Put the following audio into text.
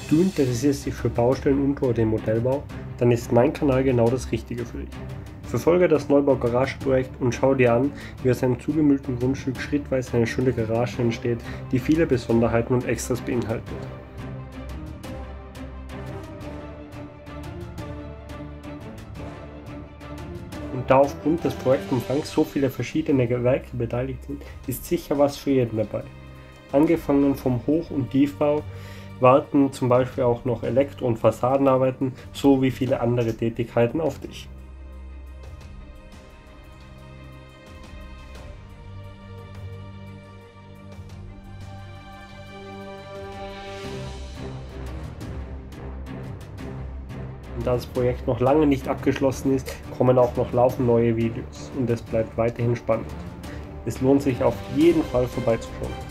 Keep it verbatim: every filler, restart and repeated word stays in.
Du interessierst dich für Baustellen und oder den Modellbau? Dann ist mein Kanal genau das Richtige für dich. Verfolge das Neubau-Garage-Projekt und schau dir an, wie aus einem zugemüllten Grundstück schrittweise eine schöne Garage entsteht, die viele Besonderheiten und Extras beinhaltet. Und da aufgrund des Projektumfangs so viele verschiedene Gewerke beteiligt sind, ist sicher was für jeden dabei. Angefangen vom Hoch- und Tiefbau warten zum Beispiel auch noch Elektro- und Fassadenarbeiten sowie viele andere Tätigkeiten auf dich. Und da das Projekt noch lange nicht abgeschlossen ist, kommen auch noch laufend neue Videos und es bleibt weiterhin spannend. Es lohnt sich auf jeden Fall vorbeizuschauen.